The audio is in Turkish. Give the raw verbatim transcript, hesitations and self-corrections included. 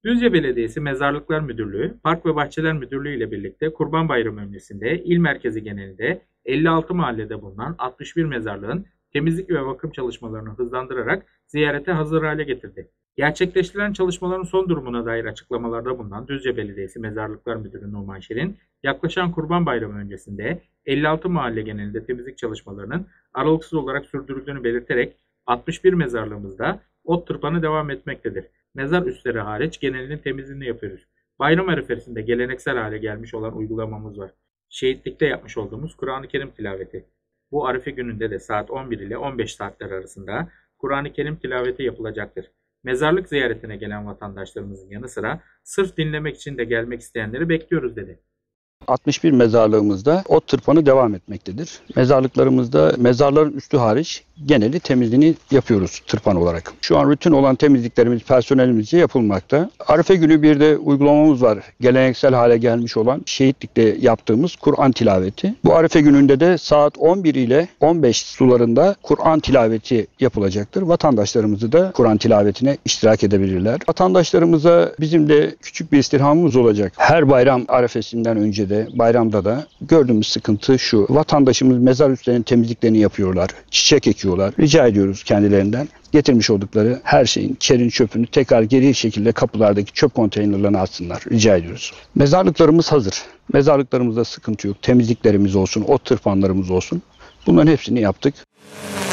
Düzce Belediyesi Mezarlıklar Müdürlüğü, Park ve Bahçeler Müdürlüğü ile birlikte Kurban Bayramı öncesinde il merkezi genelinde elli altı mahallede bulunan altmış bir mezarlığın temizlik ve bakım çalışmalarını hızlandırarak ziyarete hazır hale getirdi. Gerçekleştirilen çalışmaların son durumuna dair açıklamalarda bulunan Düzce Belediyesi Mezarlıklar Müdürü Numan Şirin, yaklaşan Kurban Bayramı öncesinde elli altı mahalle genelinde temizlik çalışmalarının aralıksız olarak sürdürüldüğünü belirterek altmış bir mezarlığımızda ot tırpanı devam etmektedir. Mezar üstleri hariç genelinin temizliğini yapıyoruz. Bayram arifesinde geleneksel hale gelmiş olan uygulamamız var. Şehitlikte yapmış olduğumuz Kur'an-ı Kerim tilaveti. Bu arife gününde de saat on bir ile on beş saatler arasında Kur'an-ı Kerim tilaveti yapılacaktır. Mezarlık ziyaretine gelen vatandaşlarımızın yanı sıra sırf dinlemek için de gelmek isteyenleri bekliyoruz dedi. altmış bir mezarlığımızda ot tırpanı devam etmektedir. Mezarlıklarımızda mezarların üstü hariç geneli temizliğini yapıyoruz tırpan olarak. Şu an rutin olan temizliklerimiz personelimizce yapılmakta. Arife günü bir de uygulamamız var. Geleneksel hale gelmiş olan şehitlikte yaptığımız Kur'an tilaveti. Bu arife gününde de saat on bir ile on beş sularında Kur'an tilaveti yapılacaktır. Vatandaşlarımızı da Kur'an tilavetine iştirak edebilirler. Vatandaşlarımıza bizim de küçük bir istirhamımız olacak. Her bayram arifesinden önce de bayramda da gördüğümüz sıkıntı şu. Vatandaşımız mezar üstlerinin temizliklerini yapıyorlar. Çiçek ekiyorlar. Rica ediyoruz kendilerinden getirmiş oldukları her şeyin kerin çöpünü tekrar geri şekilde kapılardaki çöp konteynerlerine atsınlar. Rica ediyoruz. Mezarlıklarımız hazır. Mezarlıklarımızda sıkıntı yok. Temizliklerimiz olsun, ot tırpanlarımız olsun. Bunların hepsini yaptık.